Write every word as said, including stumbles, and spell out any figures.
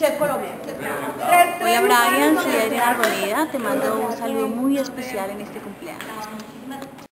Chef Colombia. Hola Brian, soy Adriana Arboleda, te mando un saludo muy especial en este cumpleaños.